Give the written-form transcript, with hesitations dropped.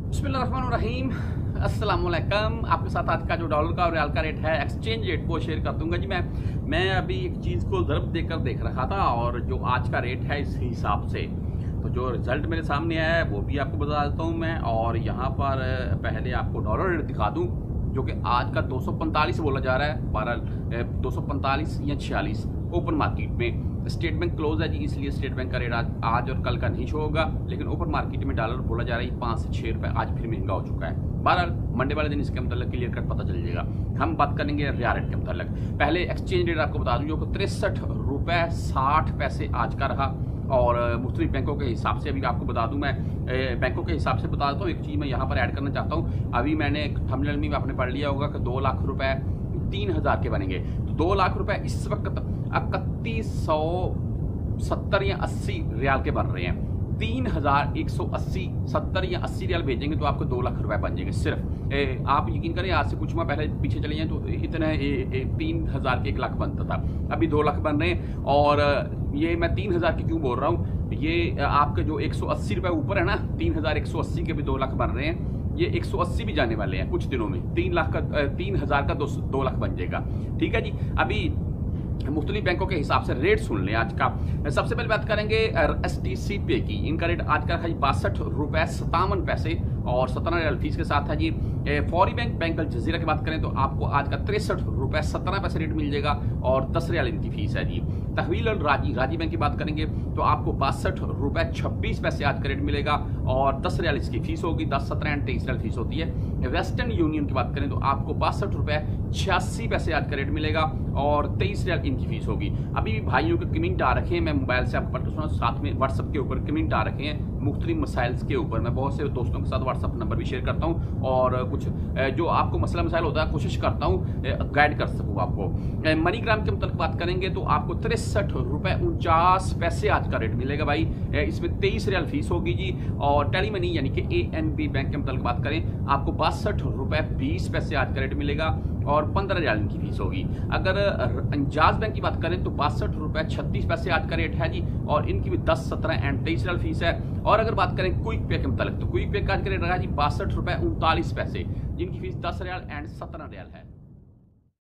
बिस्मिल्लाहिर्रहमानिर्रहीम, अस्सलामुअलैकुम। आपके साथ आज का जो डॉलर का और रियाल का रेट है, एक्सचेंज रेट वो शेयर कर दूंगा जी। मैं अभी एक चीज़ को ज़रब देकर देख रहा था और जो आज का रेट है इस हिसाब से तो जो रिजल्ट मेरे सामने आया है वो भी आपको बता देता हूँ मैं। और यहाँ पर पहले आपको डॉलर रेट दिखा दूँ जो कि आज का 245 बोला जा रहा है। 245 या 46 ओपन मार्केट में। स्टेट बैंक क्लोज है जी, इसलिए स्टेट बैंक का रेट आज और कल का नहीं शो होगा, लेकिन ओपन मार्केट में डॉलर बोला जा रहा है 5 से 6 रुपए आज फिर महंगा हो चुका है। बहरहाल मंडे वाले दिन इसके मतलब क्लियर कट पता चल जाएगा। हम बात करेंगे रियाल रेट के मतलब। पहले एक्सचेंज रेट आपको बता दूं जो कि 63 रुपए 60 पैसे आज का रहा। और मुख्तलिफ बैंकों के हिसाब से अभी आपको बता दूं, मैं बैंकों के हिसाब से बता देता हूँ। एक चीज़ मैं यहाँ पर ऐड करना चाहता हूँ। अभी मैंने थंबनेल में आपने पढ़ लिया होगा कि 2 लाख रुपए 3000 के बनेंगे, तो 2 लाख रुपए इस वक्त 3170 या 80 रियाल के बन रहे हैं। 3180 70 या 80 रियाल भेजेंगे तो आपको 2 लाख रुपए बन जाएंगे सिर्फ। आप यकीन करें, आज से कुछ माह पहले पीछे चले जाएं तो इतना 3000 के 1 लाख बनता था, अभी 2 लाख बन रहे हैं। और ये मैं 3000 की क्यों बोल रहा हूँ, ये आपके जो 180 रुपए ऊपर है ना, 3180 के भी 2 लाख बन रहे हैं। ये 180 भी जाने वाले हैं कुछ दिनों में। 3000 का 2 लाख बन जाएगा। ठीक है जी। अभी मुख्तलिफ बैंकों के हिसाब से रेट सुन लें आज का। सबसे पहले बात करेंगे STC पे की। इनका रेट आज का है 62 रुपए 57 पैसे और 17 रियाल फीस के साथ है जी। फौरी बैंक अल जजीरा की बात करें तो आपको आज का 63 रुपए 17 पैसे रेट मिल जाएगा और 10 रियाल इनकी फीस है जी। तहवील और राजी बैंक की बात करेंगे तो आपको 62 रुपए 26 पैसे आज का रेट मिलेगा और 10 रियाल इसकी फीस होगी। 10, 17 एंड 23 रियाल फीस होती है। वेस्टर्न यूनियन की बात करें तो आपको 62 रुपए 86 पैसे आज का रेट मिलेगा और 23 रियाल इनकी फीस होगी। अभी भी भाइयों के कमेंट आ रखे हैं, मैं मोबाइल से आपको पढ़ सुना, साथ में व्हाट्सअप के ऊपर कमेंट आ रखे हैं मुख्तलिफ मसाइल के ऊपर। मैं बहुत से दोस्तों के साथ व्हाट्सअप नंबर भी शेयर करता हूँ और कुछ जो आपको मसला मसाइल होता है कोशिश करता हूँ गाइड कर सकूँ आपको। मनीग्राम के मतलब बात करेंगे तो आपको 63 रुपए 49 पैसे आज का रेट मिलेगा भाई। इसमें 23 रियाल फीस होगी जी। और टेली मनी यानी कि ANB बैंक के मतलब बात करें आपको 62 रुपए 20 पैसे आज का रेट मिलेगा और 15 रियाल इनकी फीस होगी। अगर अंजाज बैंक की बात करें तो 62 रुपए 36 पैसे आज का रेट है जी और इनकी भी 10, 17 एंड 23 रियाल फीस है। और अगर बात करें क्विक पे के मतलब तो क्विक पे का आज का रेट रहा जी 62 रुपए 39 पैसे, जिनकी फीस 10 रियाल एंड 17 रियाल है।